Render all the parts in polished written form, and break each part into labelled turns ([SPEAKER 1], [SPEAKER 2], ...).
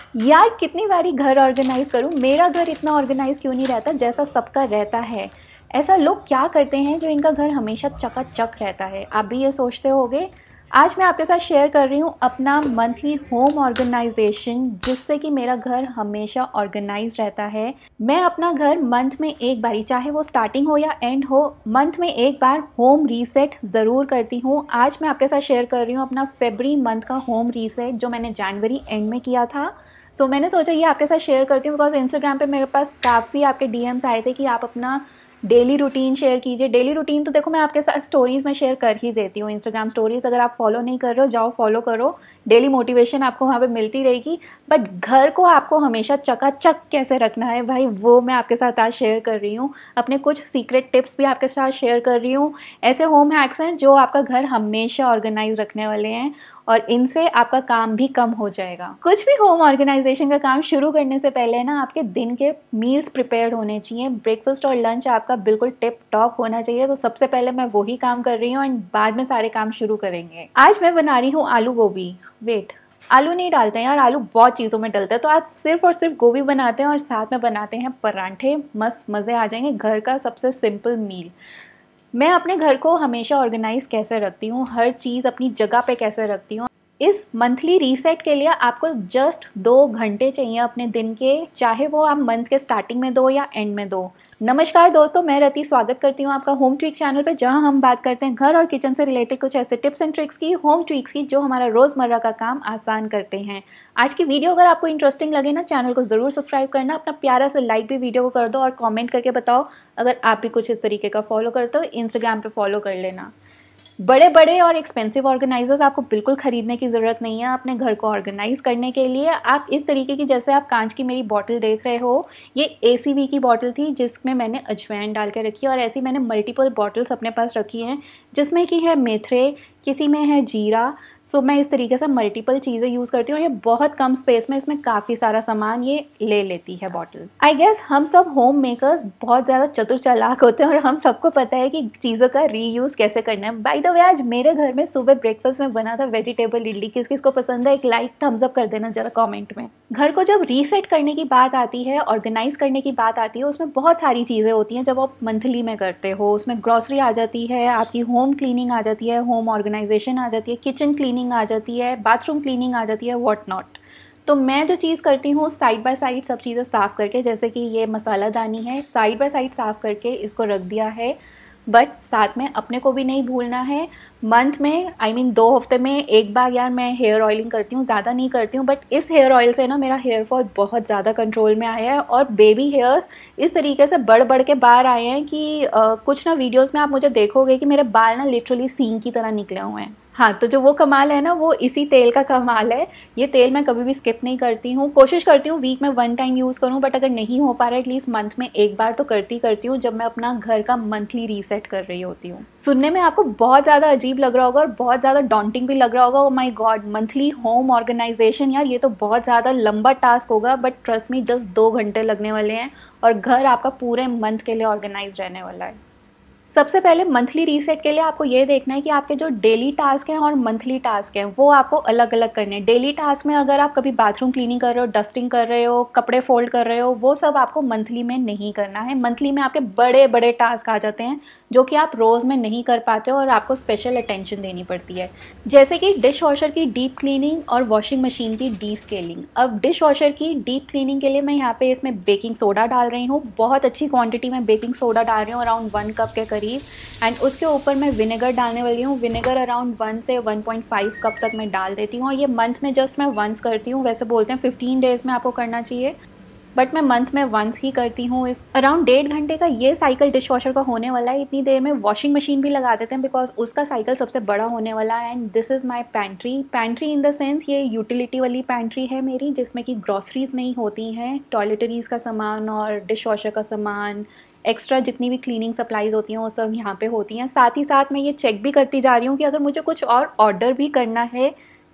[SPEAKER 1] यार कितनी बारी घर ऑर्गेनाइज करूँ, मेरा घर इतना ऑर्गेनाइज क्यों नहीं रहता जैसा सबका रहता है। ऐसा लोग क्या करते हैं जो इनका घर हमेशा चकाचक रहता है, आप भी ये सोचते होगे। आज मैं आपके साथ शेयर कर रही हूँ अपना मंथली होम ऑर्गेनाइजेशन, जिससे कि मेरा घर हमेशा ऑर्गेनाइज रहता है। मैं अपना घर मंथ में एक बारी, चाहे वो स्टार्टिंग हो या एंड हो, मंथ में एक बार होम रीसेट ज़रूर करती हूँ। आज मैं आपके साथ शेयर कर रही हूँ अपना फरवरी मंथ का होम रीसेट, जो मैंने जनवरी एंड में किया था। मैंने सोचा ये आपके साथ शेयर करती हूँ, बिकॉज इंस्टाग्राम पे मेरे पास काफ़ी आपके डीएम्स आए थे कि आप अपना डेली रूटीन शेयर कीजिए। डेली रूटीन तो देखो मैं आपके साथ स्टोरीज़ में शेयर कर ही देती हूँ, इंस्टाग्राम स्टोरीज़। अगर आप फॉलो नहीं कर रहे हो, जाओ फॉलो करो, डेली मोटिवेशन आपको वहाँ पे मिलती रहेगी। बट घर को आपको हमेशा चकाचक कैसे रखना है भाई, वो मैं आपके साथ आज शेयर कर रही हूँ। अपने कुछ सीक्रेट टिप्स भी आपके साथ शेयर कर रही हूँ। ऐसे होम हैक्स हैं जो आपका घर हमेशा ऑर्गेनाइज रखने वाले हैं, और इनसे आपका काम भी कम हो जाएगा। कुछ भी होम ऑर्गेनाइजेशन का काम शुरू करने से पहले ना आपके दिन के मील्स प्रिपेयर्ड होने चाहिए। ब्रेकफास्ट और लंच आपका बिल्कुल टिप टॉप होना चाहिए। तो सबसे पहले मैं वही काम कर रही हूँ एंड बाद में सारे काम शुरू करेंगे। आज मैं बना रही हूँ आलू गोभी। वेट, आलू नहीं डालते हैं यार, आलू बहुत चीज़ों में डलता है। तो आज सिर्फ और सिर्फ गोभी बनाते हैं और साथ में बनाते हैं परांठे। मस्त मज़े आ जाएंगे। घर का सबसे सिंपल मील। मैं अपने घर को हमेशा ऑर्गेनाइज कैसे रखती हूँ, हर चीज़ अपनी जगह पे कैसे रखती हूँ। इस मंथली रीसेट के लिए आपको जस्ट 2 घंटे चाहिए अपने दिन के, चाहे वो आप मंथ के स्टार्टिंग में दो या एंड में दो। नमस्कार दोस्तों, मैं रति स्वागत करती हूँ आपका होम ट्रिक चैनल पे, जहाँ हम बात करते हैं घर और किचन से रिलेटेड कुछ ऐसे टिप्स एंड ट्रिक्स की, होम ट्रिक्स की, जो हमारा रोज़मर्रा का काम आसान करते हैं। आज की वीडियो अगर आपको इंटरेस्टिंग लगे ना, चैनल को ज़रूर सब्सक्राइब करना, अपना प्यारा से लाइक भी वीडियो को कर दो और कमेंट करके बताओ अगर आप भी कुछ इस तरीके का फॉलो करते हो। इंस्टाग्राम पे फॉलो कर लेना। बड़े बड़े और एक्सपेंसिव ऑर्गेनाइजर्स आपको बिल्कुल ख़रीदने की ज़रूरत नहीं है अपने घर को ऑर्गेनाइज करने के लिए। आप इस तरीके की, जैसे आप कांच की मेरी बॉटल देख रहे हो, ये एसीवी की बॉटल थी जिसमें मैंने अजवाइन डाल के रखी है। और ऐसी मैंने मल्टीपल बॉटल्स अपने पास रखी हैं, जिसमें कि है मेथरे, किसी में है जीरा। मैं इस तरीके से मल्टीपल चीज़ें यूज़ करती हूँ। ये बहुत कम स्पेस में इसमें काफ़ी सारा सामान ये ले लेती है बॉटल। आई गेस हम सब होम मेकर्स बहुत ज़्यादा चतुर चालाक होते हैं और हम सबको पता है कि चीज़ों का रीयूज़ कैसे करना है। बाय द वे, आज मेरे घर में सुबह ब्रेकफास्ट में बना था वेजिटेबल इडली। किस किस को पसंद है, एक लाइक थम्स अप कर देना जरा कॉमेंट में। घर को जब रीसेट करने की बात आती है, ऑर्गेनाइज करने की बात आती है, उसमें बहुत सारी चीज़ें होती हैं। जब आप मंथली में करते हो, उसमें ग्रॉसरी आ जाती है, आपकी होम क्लीनिंग आ जाती है, होम ऑर्गेनाइजेशन आ जाती है, किचन क्लीनिंग आ जाती है, बाथरूम क्लीनिंग आ जाती है, व्हाट नॉट। तो मैं जो चीज़ करती हूँ, साइड बाय साइड सब चीज़ें साफ़ करके, जैसे कि ये मसाला दानी है, साइड बाय साइड साफ़ करके इसको रख दिया है। बट साथ में अपने को भी नहीं भूलना है। मंथ में, आई मीन 2 हफ्ते में एक बार यार मैं हेयर ऑयलिंग करती हूँ, ज़्यादा नहीं करती हूँ। बट इस हेयर ऑयल से ना मेरा हेयर फॉल बहुत ज़्यादा कंट्रोल में आया है, और बेबी हेयर्स इस तरीके से बढ़ बढ़ के बाहर आए हैं कि कुछ ना वीडियोस में आप मुझे देखोगे कि मेरे बाल ना लिटरली सींग की तरह निकले हुए हैं। हाँ, तो जो वो कमाल है ना, वो इसी तेल का कमाल है। ये तेल मैं कभी भी स्किप नहीं करती हूँ। कोशिश करती हूँ वीक में 1 टाइम यूज़ करूँ, बट अगर नहीं हो पा रहा है एटलीस्ट मंथ में एक बार तो करती हूँ, जब मैं अपना घर का मंथली रीसेट कर रही होती हूँ। सुनने में आपको बहुत ज़्यादा अजीब लग रहा होगा और बहुत ज़्यादा डॉन्टिंग भी लग रहा होगा। Oh my god, monthly home organisation, यार ये तो बहुत ज़्यादा लंबा टास्क होगा। बट ट्रस्ट मी, जस्ट 2 घंटे लगने वाले हैं और घर आपका पूरे मंथ के लिए ऑर्गेनाइज रहने वाला है। सबसे पहले मंथली रीसेट के लिए आपको ये देखना है कि आपके जो डेली टास्क हैं और मंथली टास्क हैं, वो आपको अलग अलग करने हैं। डेली टास्क में अगर आप कभी बाथरूम क्लीनिंग कर रहे हो, डस्टिंग कर रहे हो, कपड़े फोल्ड कर रहे हो, वो सब आपको मंथली में नहीं करना है। मंथली में आपके बड़े बड़े टास्क आ जाते हैं जो कि आप रोज़ में नहीं कर पाते हो और आपको स्पेशल अटेंशन देनी पड़ती है, जैसे कि डिश वॉशर की डीप क्लीनिंग और वॉशिंग मशीन की डी स्केलिंग। अब डिश वॉशर की डीप क्लीनिंग के लिए मैं यहाँ पे इसमें बेकिंग सोडा डाल रही हूँ। बहुत अच्छी क्वांटिटी में बेकिंग सोडा डाल रही हूँ, अराउंड 1 कप के करीब। एंड उसके ऊपर मैं विनेगर डालने वाली हूँ। विनेगर अराउंड 1 से 1.5 कप तक मैं डाल देती हूँ, और ये मंथ में जस्ट मैं वंस करती हूँ। वैसे बोलते हैं 15 डेज़ में आपको करना चाहिए, बट मैं मंथ में वंस ही करती हूँ। इस अराउंड 1.5 घंटे का ये साइकिल डिश वॉशर का होने वाला है। इतनी देर में वॉशिंग मशीन भी लगा देते हैं, बिकॉज उसका साइकिल सबसे बड़ा होने वाला है। And this is my pantry. Pantry in the sense ये यूटिलिटी वाली पैंट्री है मेरी, जिसमें कि ग्रॉसरीज नहीं होती हैं, टॉयलेटरीज़ का सामान और डिश वॉशर का सामान, एक्स्ट्रा जितनी भी क्लीनिंग सप्लाईज होती हैं वो सब यहाँ पे होती हैं। साथ ही साथ मैं ये चेक भी करती जा रही हूँ कि अगर मुझे कुछ और ऑर्डर भी करना है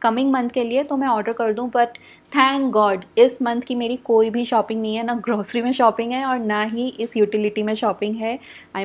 [SPEAKER 1] कमिंग मंथ के लिए तो मैं ऑर्डर कर दूं, बट थैंक गॉड इस मंथ की मेरी कोई भी शॉपिंग नहीं है, ना ग्रोसरी में शॉपिंग है और ना ही इस यूटिलिटी में शॉपिंग है। I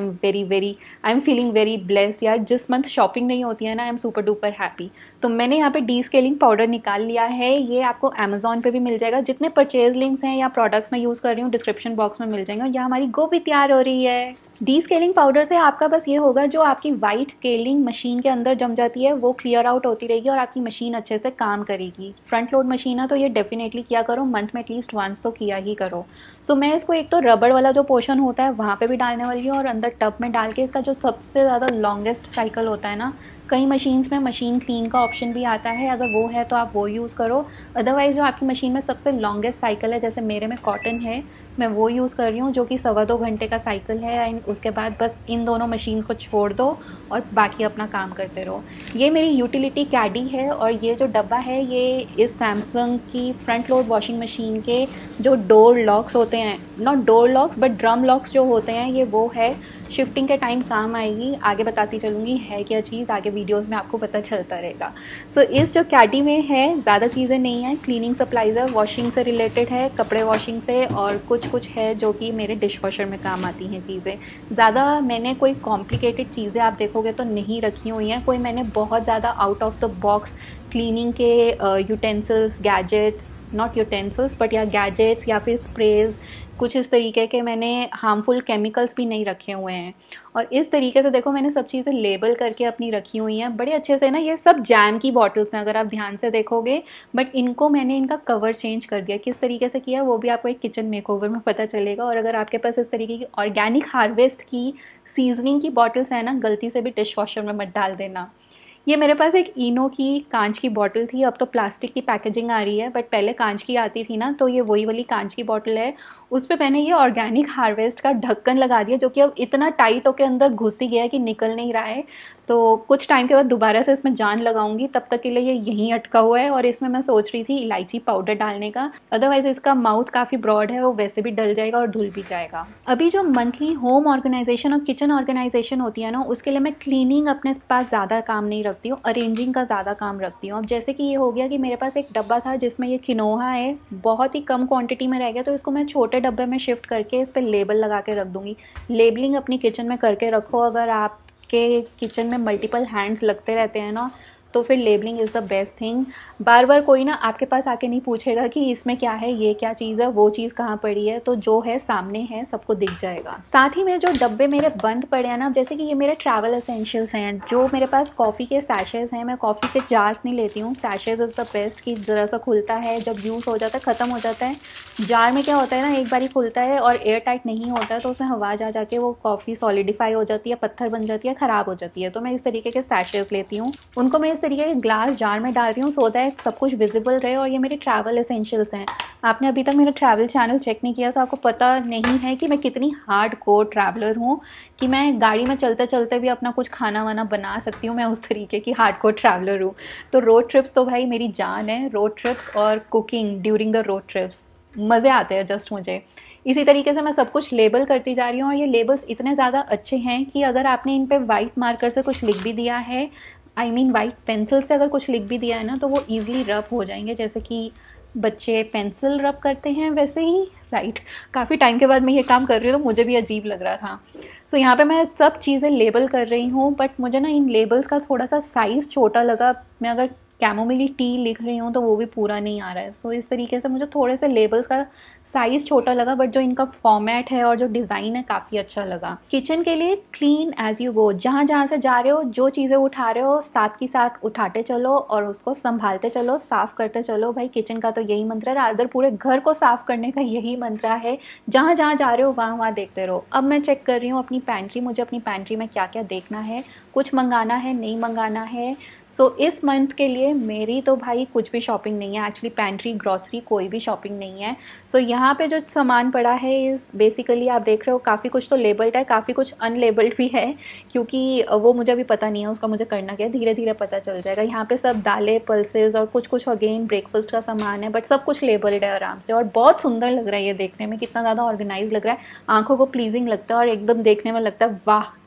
[SPEAKER 1] am feeling very blessed यार। जिस मंथ शॉपिंग नहीं होती है ना, I am super duper happy. तो मैंने यहाँ पे डी स्केलिंग पाउडर निकाल लिया है, ये आपको अमेजोन पे भी मिल जाएगा। जितने परचेज लिंक्स हैं या प्रोडक्ट्स मैं यूज़ कर रही हूँ डिस्क्रिप्शन बॉक्स में मिल जाएंगे। और यहाँ हमारी गोभी तैयार हो रही है। डी स्केलिंग पाउडर से आपका बस ये होगा, जो आपकी वाइट स्केलिंग मशीन के अंदर जम जाती है वो क्लियर आउट होती रहेगी और आपकी मशीन अच्छे से काम करेगी। फ्रंट लोड मशीन है तो ये डेफिनेटली किया करो, मंथ में एटलीस्ट वंस तो किया ही करो। सो मैं इसको एक तो रबड़ वाला जो पोर्शन होता है वहाँ पे भी डालने वाली हूँ और अंदर टब में डाल के इसका जो सबसे ज़्यादा लॉन्गेस्ट साइकिल होता है ना, कई मशीन्स में मशीन क्लीन का ऑप्शन भी आता है, अगर वो है तो आप वो यूज़ करो। अदरवाइज़ जो आपकी मशीन में सबसे लॉन्गेस्ट साइकिल है, जैसे मेरे में कॉटन है, मैं वो यूज़ कर रही हूँ जो कि 2.25 घंटे का साइकिल है। एंड उसके बाद बस इन दोनों मशीन को छोड़ दो और बाकी अपना काम करते रहो। ये मेरी यूटिलिटी कैडी है और ये जो डब्बा है ये इस सैमसंग की फ्रंट लोड वॉशिंग मशीन के जो डोर लॉक्स होते हैं, not door locks but drum locks जो होते हैं, ये वो है। शिफ्टिंग के टाइम काम आएगी, आगे बताती चलूँगी है क्या चीज़, आगे वीडियोस में आपको पता चलता रहेगा। सो इस जो कैडी में है ज़्यादा चीज़ें नहीं हैं, क्लीनिंग सप्लाइज़ है, वॉशिंग से रिलेटेड है, कपड़े वॉशिंग से, और कुछ है जो कि मेरे डिश वॉशर में काम आती हैं चीज़ें। ज़्यादा मैंने कोई कॉम्प्लिकेटेड चीज़ें आप देखोगे तो नहीं रखी हुई हैं, कोई मैंने बहुत ज़्यादा out of the box cleaning के utensils, gadgets, not utensils but या गैजेट्स या फिर स्प्रेज, कुछ इस तरीके के मैंने हार्मफुल केमिकल्स भी नहीं रखे हुए हैं। और इस तरीके से देखो मैंने सब चीज़ें लेबल करके अपनी रखी हुई हैं बड़े अच्छे से ना। ये सब जैम की बॉटल्स हैं अगर आप ध्यान से देखोगे, बट इनको मैंने इनका कवर चेंज कर दिया। किस तरीके से किया वो भी आपको एक किचन मेकओवर में पता चलेगा। और अगर आपके पास इस तरीके की ऑर्गेनिक हार्वेस्ट की सीजनिंग की बॉटल्स हैं ना, गलती से भी डिश वॉशर में मत डाल देना। ये मेरे पास एक इनो की कांच की बॉटल थी, अब तो प्लास्टिक की पैकेजिंग आ रही है, बट पहले कांच की आती थी ना, तो ये वही वाली कांच की बॉटल है। उस पर मैंने ये ऑर्गेनिक हार्वेस्ट का ढक्कन लगा दिया, जो कि अब इतना टाइट होकर अंदर घुस ही गया है कि निकल नहीं रहा है। तो कुछ टाइम के बाद दोबारा से इसमें जान लगाऊंगी, तब तक के लिए ये यहीं अटका हुआ है। और इसमें मैं सोच रही थी इलायची पाउडर डालने का, अदरवाइज इसका माउथ काफ़ी ब्रॉड है, वो वैसे भी डल जाएगा और धुल भी जाएगा। अभी जो मंथली होम ऑर्गेनाइजेशन और किचन ऑर्गेनाइजेशन होती है ना, उसके लिए मैं क्लीनिंग अपने पास ज़्यादा काम नहीं रखती हूँ, अरेंजिंग का ज़्यादा काम रखती हूँ। अब जैसे कि ये हो गया कि मेरे पास एक डब्बा था जिसमें ये किनोहा है, बहुत ही कम क्वांटिटी में रह गया, तो इसको मैं छोटे डब्बे में शिफ्ट करके इस पर लेबल लगा के रख दूँगी। लेबलिंग अपनी किचन में करके रखो, अगर आपके किचन में मल्टीपल हैंड्स लगते रहते हैं ना, तो फिर labelling is the best thing. बार बार कोई ना आपके पास आके नहीं पूछेगा कि इसमें क्या है, ये क्या चीज़ है, वो चीज़ कहाँ पड़ी है, तो जो है सामने है, सबको दिख जाएगा। साथ ही में जो डब्बे मेरे बंद पड़े हैं ना, जैसे कि ये मेरे ट्रैवल एसेंशियल्स हैं, जो मेरे पास कॉफ़ी के सैशेज़ हैं, मैं कॉफ़ी के जार्स नहीं लेती हूँ, सैशेज़ इज़ द बेस्ट, कि ज़रा सा खुलता है, जब यूज़ हो जाता है ख़त्म हो जाता है। जार में क्या होता है ना, एक बार ही खुलता है और एयर टाइट नहीं होता है, तो उसमें हवा जा जाके वो कॉफ़ी सॉलिडिफाई हो जाती है, पत्थर बन जाती है, ख़राब हो जाती है। तो मैं इस तरीके के सैशेज़ लेती हूँ, उनको मैं इस तरीके के ग्लास जार में डाल रही हूँ, सो दैट सब कुछ विजिबल रहे। और ये मेरे ट्रैवल एसेंशियल्स हैं। आपने अभी तक मेरा ट्रैवल चैनल चेक नहीं किया तो आपको पता नहीं है कि मैं कितनी हार्ड कोर ट्रैवलर हूँ, कि मैं गाड़ी में चलते चलते भी अपना कुछ खाना वाना बना सकती हूँ। मैं उस तरीके की हार्ड कोर ट्रैवलर हूँ। तो रोड ट्रिप्स तो भाई मेरी जान है, रोड ट्रिप्स और cooking during the road trips, मज़े आते हैं जस्ट मुझे। इसी तरीके से मैं सब कुछ लेबल करती जा रही हूँ, और ये लेबल्स इतने ज़्यादा अच्छे हैं कि अगर आपने इन पे वाइट मार्कर से कुछ लिख भी दिया है, आई मीन वाइट पेंसिल से अगर कुछ लिख भी दिया है ना, तो वो ईजिली रब हो जाएंगे, जैसे कि बच्चे पेंसिल रब करते हैं वैसे ही, राइट। काफ़ी टाइम के बाद मैं ये काम कर रही हूँ तो मुझे भी अजीब लग रहा था। सो यहाँ पे मैं सब चीज़ें लेबल कर रही हूँ, बट मुझे ना इन लेबल्स का थोड़ा सा साइज़ छोटा लगा। मैं अगर कैमोमिल टी लिख रही हूँ तो वो भी पूरा नहीं आ रहा है। सो इस तरीके से मुझे थोड़े से लेबल्स का साइज़ छोटा लगा, बट जो इनका फॉर्मेट है और जो डिज़ाइन है काफ़ी अच्छा लगा। किचन के लिए क्लीन एज यू गो, जहाँ जहाँ से जा रहे हो, जो चीज़ें उठा रहे हो, साथ की साथ उठाते चलो और उसको संभालते चलो, साफ़ करते चलो। भाई किचन का तो यही मंत्र है, अदर पूरे घर को साफ़ करने का यही मंत्र है। जहाँ जहाँ जा रहे हो वहाँ वहाँ देखते रहो। अब मैं चेक कर रही हूँ अपनी पैंट्री, मुझे अपनी पैंट्री में क्या क्या देखना है, कुछ मंगाना है, नहीं मंगाना है। सो इस मंथ के लिए मेरी तो भाई कुछ भी शॉपिंग नहीं है, एक्चुअली पैंट्री ग्रॉसरी कोई भी शॉपिंग नहीं है। सो यहाँ पे जो सामान पड़ा है इस बेसिकली आप देख रहे हो, काफ़ी कुछ तो लेबल्ड है, काफ़ी कुछ अनलेबल्ड भी है, क्योंकि वो मुझे अभी पता नहीं है उसका मुझे करना क्या है, धीरे धीरे पता चल जाएगा। यहाँ पे सब दालें, पल्सेस और कुछ कुछ अगेन ब्रेकफास्ट का सामान है, बट सब कुछ लेबल्ड है आराम से, और बहुत सुंदर लग रहा है ये देखने में, कितना ज़्यादा ऑर्गेनाइज लग रहा है, आंखों को प्लीजिंग लगता है और एकदम देखने में लगता है वाह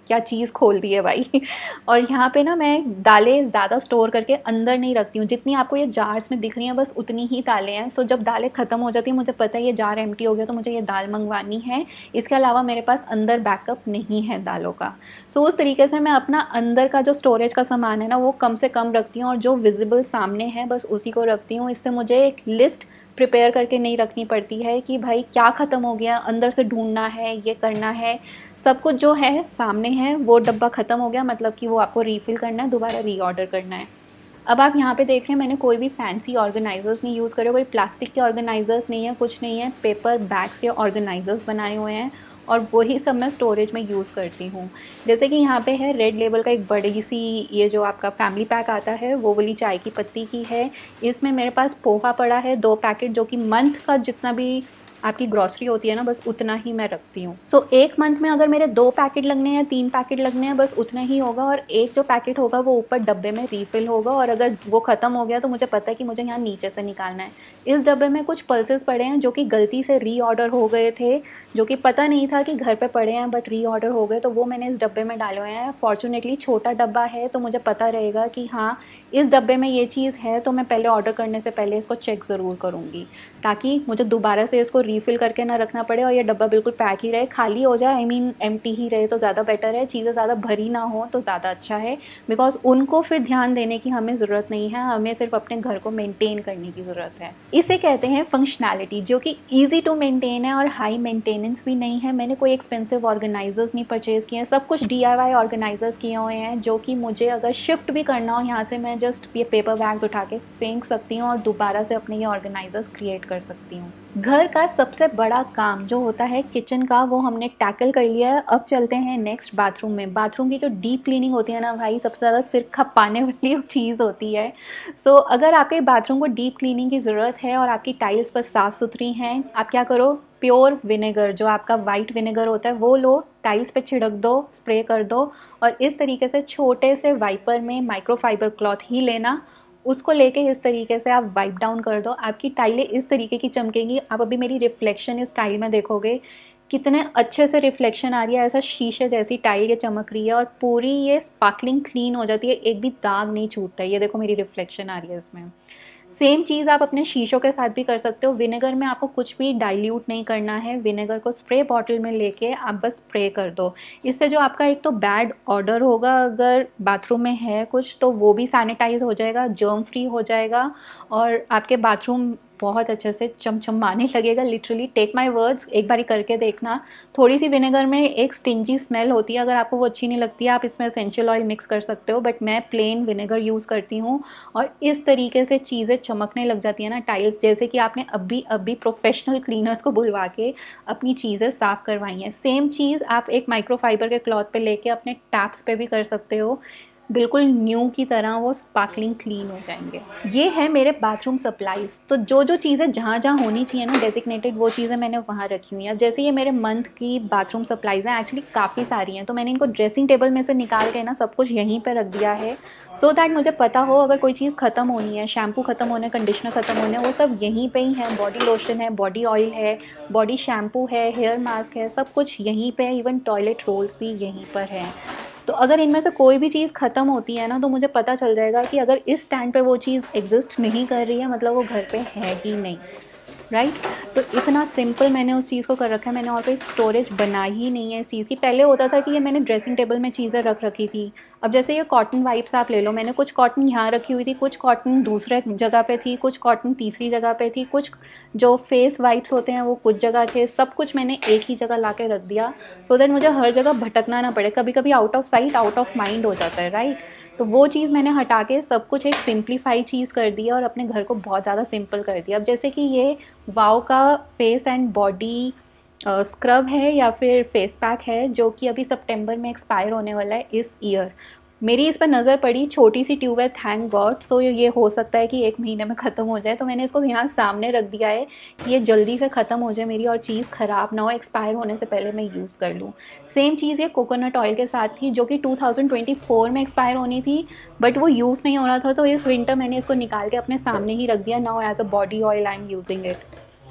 [SPEAKER 1] क्या चीज़ खोल दी है भाई। और यहाँ पे ना मैं दालें ज़्यादा स्टोर करके अंदर नहीं रखती हूँ, जितनी आपको ये जार्स में दिख रही हैं बस उतनी ही दालें हैं। सो जब दालें ख़त्म हो जाती हैं, मुझे पता है ये जार एम्प्टी हो गया तो मुझे ये दाल मंगवानी है, इसके अलावा मेरे पास अंदर बैकअप नहीं है दालों का। सो उस तरीके से मैं अपना अंदर का जो स्टोरेज का सामान है ना वो कम से कम रखती हूँ, और जो विजिबल सामने है बस उसी को रखती हूँ। इससे मुझे एक लिस्ट प्रिपेयर करके नहीं रखनी पड़ती है कि भाई क्या ख़त्म हो गया, अंदर से ढूंढना है, ये करना है। सब कुछ जो है सामने है, वो डब्बा ख़त्म हो गया मतलब कि वो आपको रीफ़िल करना है, दोबारा रीऑर्डर करना है। अब आप यहाँ पे देख रहे हैं मैंने कोई भी फैंसी ऑर्गेनाइजर्स नहीं यूज़ करे, कोई प्लास्टिक के ऑर्गेनाइजर्स नहीं है, कुछ नहीं है, पेपर बैग्स के ऑर्गेनाइजर्स बनाए हुए हैं, और वही सब मैं स्टोरेज में यूज़ करती हूँ। जैसे कि यहाँ पे है रेड लेबल का एक बड़ी सी ये जो आपका फैमिली पैक आता है, वो वाली चाय की पत्ती की है। इसमें मेरे पास पोहा पड़ा है 2 पैकेट, जो कि मंथ का जितना भी आपकी ग्रॉसरी होती है ना बस उतना ही मैं रखती हूँ। सो एक मंथ में अगर मेरे 2 पैकेट लगने हैं, 3 पैकेट लगने हैं, बस उतना ही होगा, और एक जो पैकेट होगा वो ऊपर डब्बे में रीफ़िल होगा, और अगर वो ख़त्म हो गया तो मुझे पता है कि मुझे यहाँ नीचे से निकालना है। इस डब्बे में कुछ पल्सेस पड़े हैं जो कि गलती से रीऑर्डर हो गए थे, जो कि पता नहीं था कि घर पे पड़े हैं बट रीऑर्डर हो गए, तो वो मैंने इस डब्बे में डाले हुए हैं। फॉर्चुनेटली छोटा डब्बा है तो मुझे पता रहेगा कि हाँ इस डब्बे में ये चीज़ है, तो मैं पहले ऑर्डर करने से पहले इसको चेक ज़रूर करूँगी, ताकि मुझे दोबारा से इसको रीफ़िल करके ना रखना पड़े और ये डब्बा बिल्कुल पैक ही रहे, खाली हो जाए, आई मीन एम्प्टी ही रहे तो ज़्यादा बेटर है। चीज़ें ज़्यादा भरी ना हो तो ज़्यादा अच्छा है, बिकॉज उनको फिर ध्यान देने की हमें ज़रूरत नहीं है, हमें सिर्फ अपने घर को मेंटेन करने की ज़रूरत है। इसे कहते हैं फंक्शनैलिटी, जो कि ईजी टू मेंटेन है और हाई मेंटेनेंस भी नहीं है। मैंने कोई एक्सपेंसिव ऑर्गेनाइजर्स नहीं परचेज़ किए हैं, सब कुछ DIY ऑर्गेनाइजर्स किए हुए हैं, जो कि मुझे अगर शिफ्ट भी करना हो यहाँ से मैं जस्ट ये पेपर बैग्स उठा के फेंक सकती हूँ और दोबारा से अपने ये ऑर्गेनाइजर्स क्रिएट कर सकती हूँ। घर का सबसे बड़ा काम जो होता है किचन का, वो हमने टैकल कर लिया है। अब चलते हैं नेक्स्ट बाथरूम में। बाथरूम की जो डीप क्लीनिंग होती है ना भाई, सबसे ज़्यादा सिर खपाने वाली चीज़ होती है। सो अगर आपके बाथरूम को डीप क्लीनिंग की ज़रूरत है और आपकी टाइल्स बस साफ़ सुथरी हैं, आप क्या करो, प्योर विनेगर जो आपका वाइट विनेगर होता है वो लो, टाइल्स पे छिड़क दो, स्प्रे कर दो, और इस तरीके से छोटे से वाइपर में माइक्रोफाइबर क्लॉथ ही लेना, उसको लेके इस तरीके से आप वाइप डाउन कर दो, आपकी टाइलें इस तरीके की चमकेंगी। आप अभी मेरी रिफ्लेक्शन इस टाइल में देखोगे कितने अच्छे से रिफ्लेक्शन आ रही है, ऐसा शीशे जैसी टाइल ये चमक रही है और पूरी ये स्पार्कलिंग क्लीन हो जाती है, एक भी दाग नहीं छूटता है। ये देखो मेरी रिफ्लेक्शन आ रही है इसमें। सेम चीज़ आप अपने शीशों के साथ भी कर सकते हो। विनेगर में आपको कुछ भी डाइल्यूट नहीं करना है, विनेगर को स्प्रे बॉटल में लेके आप बस स्प्रे कर दो। इससे जो आपका एक तो बैड ऑडर होगा अगर बाथरूम में है कुछ, तो वो भी सैनिटाइज हो जाएगा, जर्म फ्री हो जाएगा, और आपके बाथरूम बहुत अच्छे से चमचमाने लगेगा। लिटरली टेक माय वर्ड्स, एक बारी करके देखना। थोड़ी सी विनेगर में एक स्टिंजी स्मेल होती है, अगर आपको वो अच्छी नहीं लगती है आप इसमें एसेंशियल ऑयल मिक्स कर सकते हो, बट मैं प्लेन विनेगर यूज़ करती हूँ और इस तरीके से चीज़ें चमकने लग जाती है ना टाइल्स, जैसे कि आपने अभी प्रोफेशनल क्लीनर्स को बुलवा के अपनी चीज़ें साफ़ करवाई हैं। सेम चीज़ आप एक माइक्रोफाइबर के क्लॉथ पे लेके अपने टैप्स पे भी कर सकते हो, बिल्कुल न्यू की तरह वो स्पार्कलिंग क्लीन हो जाएंगे। ये है मेरे बाथरूम सप्लाईज़। तो जो जो चीज़ें जहाँ जहाँ होनी चाहिए ना डेजिग्नेटेड, वो चीज़ें मैंने वहाँ रखी हुई हैं। अब जैसे ये मेरे मंथ की बाथरूम सप्लाईज़ हैं, एक्चुअली काफ़ी सारी हैं, तो मैंने इनको ड्रेसिंग टेबल में से निकाल के ना सब कुछ यहीं पर रख दिया है, सो दैट मुझे पता हो अगर कोई चीज़ ख़त्म होनी है, शैम्पू ख़त्म होने, कंडीशनर ख़त्म होने, वो सब यहीं पे ही है। बॉडी लोशन है, बॉडी ऑयल है, बॉडी शैम्पू है, हेयर मास्क है, सब कुछ यहीं पे है, इवन टॉयलेट रोल्स भी यहीं पर हैं। तो अगर इनमें से कोई भी चीज़ ख़त्म होती है ना, तो मुझे पता चल जाएगा कि अगर इस स्टैंड पे वो चीज़ एग्जिस्ट नहीं कर रही है, मतलब वो घर पे है ही नहीं, राइट। तो इतना सिंपल मैंने उस चीज़ को कर रखा है, मैंने और कोई स्टोरेज बनाई ही नहीं है इस चीज़ की। पहले होता था कि ये मैंने ड्रेसिंग टेबल में चीज़ें रख रखी थी। अब जैसे ये कॉटन वाइप्स आप ले लो, मैंने कुछ कॉटन यहाँ रखी हुई थी, कुछ कॉटन दूसरे जगह पे थी, कुछ कॉटन तीसरी जगह पे थी, कुछ जो फेस वाइप्स होते हैं वो कुछ जगह थे, सब कुछ मैंने एक ही जगह ला के रख दिया, सो दैट मुझे हर जगह भटकना ना पड़े। कभी कभी out of sight out of mind हो जाता है, राइट। तो वो चीज़ मैंने हटा के सब कुछ एक सिंप्लीफाई चीज़ कर दी और अपने घर को बहुत ज़्यादा सिंपल कर दिया। अब जैसे कि ये वाओ का फेस एंड बॉडी स्क्रब है या फिर फेस पैक है, जो कि अभी सितंबर में एक्सपायर होने वाला है इस ईयर। मेरी इस पर नज़र पड़ी, छोटी सी ट्यूब है, थैंक गॉड। सो ये हो सकता है कि 1 महीने में ख़त्म हो जाए, तो मैंने इसको यहाँ सामने रख दिया है कि ये जल्दी से ख़त्म हो जाए मेरी और चीज़ ख़राब ना हो, एक्सपायर होने से पहले मैं यूज़ कर लूँ। सेम चीज़ ये कोकोनट ऑयल के साथ थी, जो कि 2024 में एक्सपायर होनी थी, बट वो यूज़ नहीं हो रहा था, तो इस विंटर मैंने इसको निकाल के अपने सामने ही रख दिया। Now as a body oil I am using it.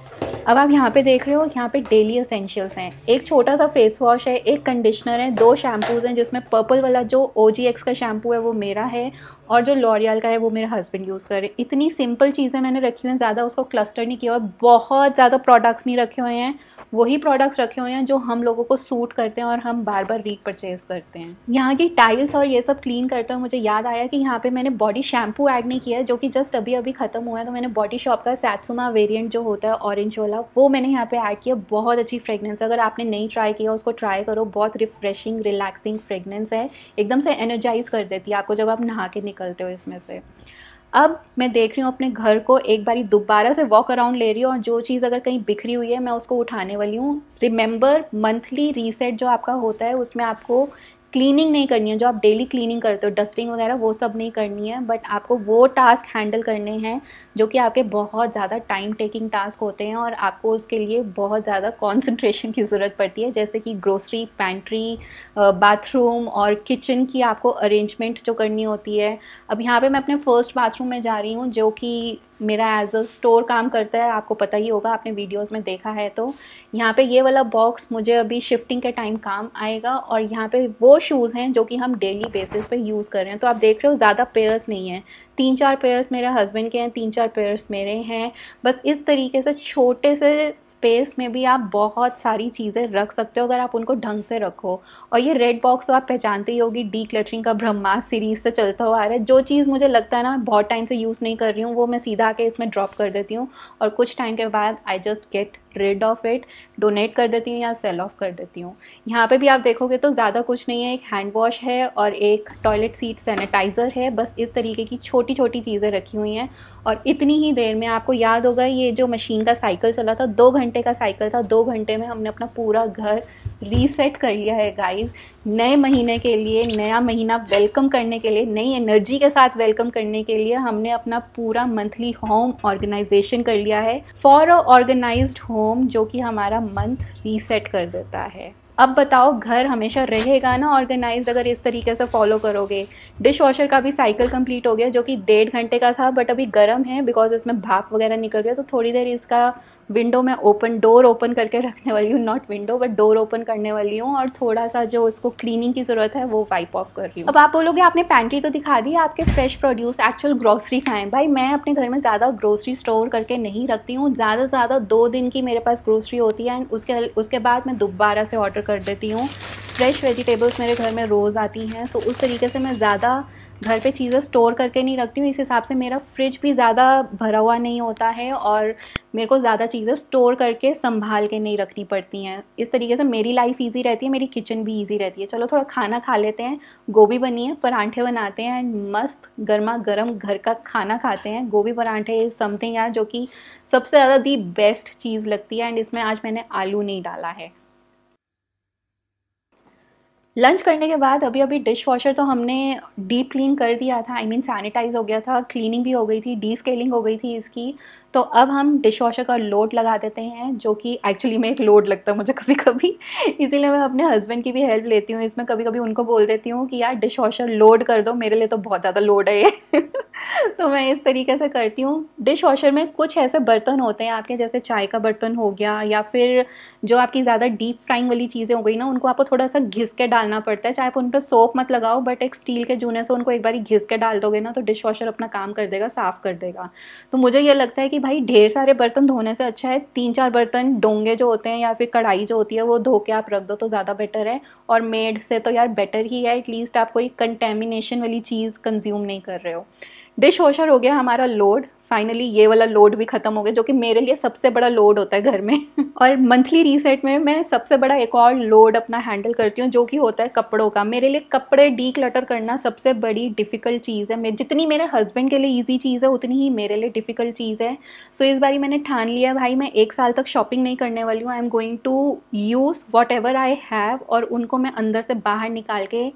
[SPEAKER 1] अब आप यहाँ पे देख रहे हो, यहाँ पे डेली एसेंशियल्स हैं। एक छोटा सा फेस वॉश है, एक कंडीशनर है, 2 शैम्पूज़ हैं, जिसमें पर्पल वाला जो OGX का शैम्पू है वो मेरा है, और जो लॉरियल का है वो मेरे हस्बैंड यूज़ कर रहे हैं। इतनी सिंपल चीज़ें मैंने रखी हुई हैं, ज़्यादा उसको क्लस्टर नहीं किया हुआ, बहुत ज़्यादा प्रोडक्ट्स नहीं रखे हुए हैं। वही प्रोडक्ट्स रखे हुए हैं जो हम लोगों को सूट करते हैं और हम बार बार रीपरचेज़ करते हैं। यहाँ की टाइल्स और ये सब क्लीन करते हुए मुझे याद आया कि यहाँ पे मैंने बॉडी शैम्पू ऐड नहीं किया है, जो कि जस्ट अभी अभी ख़त्म हुआ है। तो मैंने बॉडी शॉप का सैत्सुमा वेरिएंट जो होता है ऑरेंज वाला, वो मैंने यहाँ पे ऐड किया। बहुत अच्छी फ्रेगनेंस है, अगर आपने नहीं ट्राई किया उसको ट्राई करो। बहुत रिफ्रेशिंग रिलैक्सिंग फ्रेगनेंस है, एकदम से एनर्जाइज कर देती है आपको जब आप नहा के निकलते हो इसमें से। अब मैं देख रही हूँ अपने घर को, एक बारी दोबारा से वॉक अराउंड ले रही हूँ, और जो चीज़ अगर कहीं बिखरी हुई है मैं उसको उठाने वाली हूँ। रिमेंबर, मंथली रीसेट जो आपका होता है उसमें आपको क्लीनिंग नहीं करनी है। जो आप डेली क्लीनिंग करते हो, डस्टिंग वगैरह, वो सब नहीं करनी है, बट आपको वो टास्क हैंडल करने हैं जो कि आपके बहुत ज़्यादा टाइम टेकिंग टास्क होते हैं, और आपको उसके लिए बहुत ज़्यादा कॉन्सेंट्रेशन की ज़रूरत पड़ती है। जैसे कि ग्रोसरी, पैंट्री, बाथरूम और किचन की आपको अरेंजमेंट जो करनी होती है। अब यहाँ पे मैं अपने फर्स्ट बाथरूम में जा रही हूँ, जो कि मेरा एज अ स्टोर काम करता है, आपको पता ही होगा, आपने वीडियोस में देखा है। तो यहाँ पे ये वाला बॉक्स मुझे अभी शिफ्टिंग के टाइम काम आएगा, और यहाँ पे वो शूज़ हैं जो कि हम डेली बेसिस पे यूज़ कर रहे हैं। तो आप देख रहे हो ज़्यादा पेयर्स नहीं हैं, 3-4 पेयर्स मेरे हस्बैंड के हैं, 3-4 पेयर्स मेरे हैं। बस इस तरीके से छोटे से स्पेस में भी आप बहुत सारी चीज़ें रख सकते हो अगर आप उनको ढंग से रखो। और ये रेड बॉक्स तो आप पहचानते ही होगी, डी क्लटरिंग का ब्रह्मास्त्र सीरीज से चलता हुआ आ रहा है। जो चीज़ मुझे लगता है ना बहुत टाइम से यूज़ नहीं कर रही हूँ, वो मैं सीधा आके इसमें ड्रॉप कर देती हूँ, और कुछ टाइम के बाद I just get rid of it, donate कर देती हूँ या सेल ऑफ कर देती हूँ। यहाँ पे भी आप देखोगे तो ज़्यादा कुछ नहीं है, एक हैंड वॉश है और एक टॉयलेट सीट सैनिटाइज़र है। बस इस तरीके की छोटी छोटी चीज़ें रखी हुई हैं, और इतनी ही देर में, आपको याद होगा ये जो मशीन का साइकिल चला था, 2 घंटे का साइकिल था, 2 घंटे में हमने अपना पूरा घर रीसेट कर लिया है गाइस। नए महीने के लिए, नया महीना वेलकम करने के लिए, नई एनर्जी के साथ वेलकम करने के लिए हमने अपना पूरा मंथली होम ऑर्गेनाइजेशन कर लिया है, फॉर अ ऑर्गेनाइज्ड होम, जो कि हमारा मंथ रीसेट कर देता है। अब बताओ, घर हमेशा रहेगा ना ऑर्गेनाइज्ड अगर इस तरीके से फॉलो करोगे। डिश वॉशर का भी साइकिल कंप्लीट हो गया, जो कि 1.5 घंटे का था, बट अभी गर्म है बिकॉज इसमें भाप वगैरह निकल गया। तो थोड़ी देर इसका विंडो में डोर ओपन करके रखने वाली हूँ, not window but door open करने वाली हूँ, और थोड़ा सा जो इसको क्लीनिंग की ज़रूरत है वो वाइप ऑफ कर रही हूँ। अब आप बोलोगे आपने पैंट्री तो दिखा दी, आपके फ्रेश प्रोड्यूस, एक्चुअल ग्रोसरी कहाँ है? भाई मैं अपने घर में ज़्यादा ग्रोसरी स्टोर करके नहीं रखती हूँ, ज़्यादा से ज़्यादा 2 दिन की मेरे पास ग्रोसरी होती है, एंड उसके बाद मैं दोबारा से ऑर्डर कर देती हूँ। फ्रेश वेजिटेबल्स मेरे घर में रोज़ आती हैं, तो उस तरीके से मैं ज़्यादा घर पे चीज़ें स्टोर करके नहीं रखती हूँ। इस हिसाब से मेरा फ्रिज भी ज़्यादा भरा हुआ नहीं होता है, और मेरे को ज़्यादा चीज़ें स्टोर करके संभाल के नहीं रखनी पड़ती हैं। इस तरीके से मेरी लाइफ ईजी रहती है, मेरी किचन भी ईजी रहती है। चलो थोड़ा खाना खा लेते हैं। गोभी बनी है, परांठे बनाते हैं, एंड मस्त गर्मा गर्म घर का खाना खाते हैं। गोभी परांठे इज़ समथिंग यार जो कि सबसे ज़्यादा दी बेस्ट चीज़ लगती है, एंड इसमें आज मैंने आलू नहीं डाला है। लंच करने के बाद अभी अभी डिश वॉशर तो हमने डीप क्लीन कर दिया था, आई मीन सैनिटाइज हो गया था, क्लीनिंग भी हो गई थी, डी स्केलिंग हो गई थी इसकी। तो अब हम डिश वॉशर का लोड लगा देते हैं, जो कि एक्चुअली में एक लोड लगता है मुझे कभी कभी, इसीलिए मैं अपने हस्बैंड की भी हेल्प लेती हूँ इसमें। कभी कभी उनको बोल देती हूँ कि यार डिश वॉशर लोड कर दो, मेरे लिए तो बहुत ज़्यादा लोड है ये तो मैं इस तरीके से करती हूँ। डिश वॉशर में कुछ ऐसे बर्तन होते हैं आपके, जैसे चाय का बर्तन हो गया, या फिर जो आपकी ज़्यादा डीप फ्राइंग वाली चीज़ें हो गई ना, उनको आपको थोड़ा सा घिस के डालना पड़ता है। चाहे आप उन पर सोप मत लगाओ, बट एक स्टील के जूने से उनको एक बार घिस के डाल दोगे ना, तो डिश वॉशर अपना काम कर देगा, साफ़ कर देगा। तो मुझे ये लगता है कि भाई ढेर सारे बर्तन धोने से अच्छा है 3-4 बर्तन, डोंगे जो होते हैं या फिर कढ़ाई जो होती है, वो धो के आप रख दो तो ज़्यादा बेटर है। और मेड से तो यार बेटर ही है, एटलीस्ट आप कोई कंटेमिनेशन वाली चीज़ कंज्यूम नहीं कर रहे हो। डिश वॉशर हो गया हमारा लोड, फाइनली ये वाला लोड भी खत्म हो गया, जो कि मेरे लिए सबसे बड़ा लोड होता है घर में और मंथली रीसेट में मैं सबसे बड़ा एक और लोड अपना हैंडल करती हूँ, जो कि होता है कपड़ों का। मेरे लिए कपड़े डी क्लटर करना सबसे बड़ी डिफ़िकल्ट चीज़ है। मैं जितनी मेरे हस्बैंड के लिए ईजी चीज़ है, उतनी ही मेरे लिए डिफ़िकल्ट चीज़ है। सो इस बारी मैंने ठान लिया भाई, मैं 1 साल तक शॉपिंग नहीं करने वाली हूँ। I am going to use whatever I have, और उनको मैं अंदर से बाहर निकाल के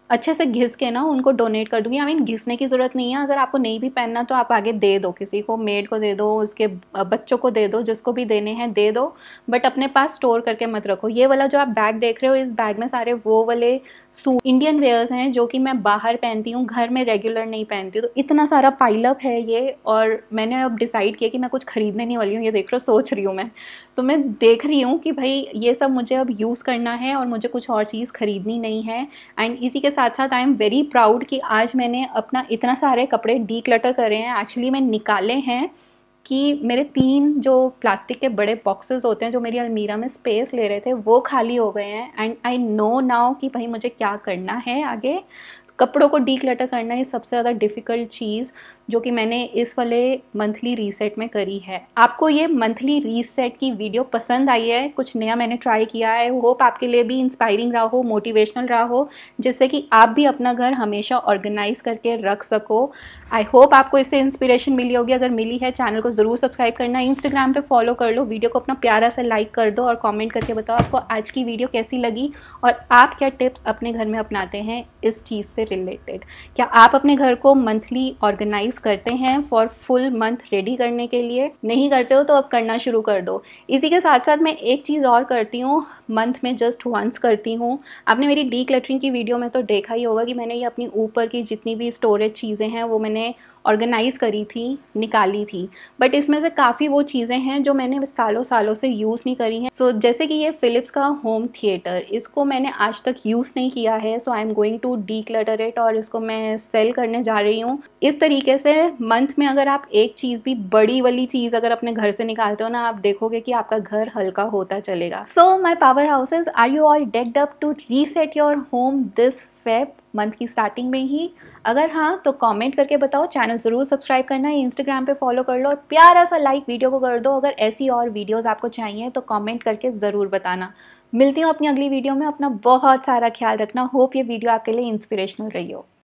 [SPEAKER 1] अच्छे से घिस के ना उनको डोनेट कर दूंगी। आई मीन घिसने की ज़रूरत नहीं है, अगर आपको नहीं भी पहनना तो आप आगे दे दो, किसी को, मेड को दे दो, उसके बच्चों को दे दो, जिसको भी देने हैं दे दो, बट अपने पास स्टोर करके मत रखो। ये वाला जो आप बैग देख रहे हो, इस बैग में सारे वो वाले सूट इंडियन वेयर्स हैं जो कि मैं बाहर पहनती हूँ, घर में रेगुलर नहीं पहनती। तो इतना सारा पाइलअप है ये, और मैंने अब डिसाइड किया कि मैं कुछ खरीदने नहीं वाली हूँ। ये देख रहे हो, सोच रही हूँ मैं, तो मैं देख रही हूँ कि भाई ये सब मुझे अब यूज़ करना है और मुझे कुछ और चीज़ खरीदनी नहीं है। एंड इसी के साथ साथ आई एम वेरी प्राउड कि आज मैंने अपना इतना सारे कपड़े डी क्लटर करे हैं। एक्चुअली मैं निकाले हैं कि मेरे 3 जो प्लास्टिक के बड़े बॉक्सेस होते हैं जो मेरी अलमीरा में स्पेस ले रहे थे, वो खाली हो गए हैं। एंड आई नो नाउ कि भाई मुझे क्या करना है आगे। कपड़ों को डी क्लटर करना ही सबसे ज़्यादा डिफ़िकल्ट चीज़ जो कि मैंने इस वाले मंथली रीसेट में करी है। आपको ये मंथली रीसेट की वीडियो पसंद आई है, कुछ नया मैंने ट्राई किया है, होप आपके लिए भी इंस्पायरिंग रहा हो, मोटिवेशनल रहा हो, जिससे कि आप भी अपना घर हमेशा ऑर्गेनाइज करके रख सको। आई होप आपको इससे इंस्पिरेशन मिली होगी। अगर मिली है, चैनल को ज़रूर सब्सक्राइब करना, इंस्टाग्राम पे फॉलो कर लो, वीडियो को अपना प्यारा सा लाइक कर दो और कमेंट करके बताओ आपको आज की वीडियो कैसी लगी और आप क्या टिप्स अपने घर में अपनाते हैं इस चीज़ से रिलेटेड। क्या आप अपने घर को मंथली ऑर्गेनाइज करते हैं फॉर फुल मंथ रेडी करने के लिए? नहीं करते हो तो अब करना शुरू कर दो। इसी के साथ साथ मैं एक चीज़ और करती हूँ, मंथ में जस्ट वंस करती हूँ। आपने मेरी डी क्लटरिंग की वीडियो में तो देखा ही होगा कि मैंने ये अपनी ऊपर की जितनी भी स्टोरेज चीज़ें हैं वो मैंने ऑर्गेनाइज़ करी थी, निकाली थी, बट इसमें से काफ़ी वो चीज़ें हैं जो मैंने सालों सालों से यूज़ नहीं करी हैं। सो जैसे कि ये फ़िलिप्स का होम थिएटर, इसको मैंने आज तक यूज़ नहीं किया है। So I am going to declutter it और इसको मैं सेल करने जा रही हूँ। इस तरीके से मंथ में अगर आप एक चीज़ भी, बड़ी वाली चीज़ अगर अपने घर से निकालते हो ना, आप देखोगे कि आपका घर हल्का होता चलेगा। So my powerhouses, are you all decked up to reset your home this feb month की स्टार्टिंग में ही? अगर हाँ तो कमेंट करके बताओ, चैनल ज़रूर सब्सक्राइब करना, इंस्टाग्राम पे फॉलो कर लो और प्यारा सा लाइक वीडियो को कर दो। अगर ऐसी और वीडियोस आपको चाहिए तो कमेंट करके ज़रूर बताना। मिलती हूँ अपनी अगली वीडियो में। अपना बहुत सारा ख्याल रखना। होप ये वीडियो आपके लिए इंस्पिरेशनल रही हो।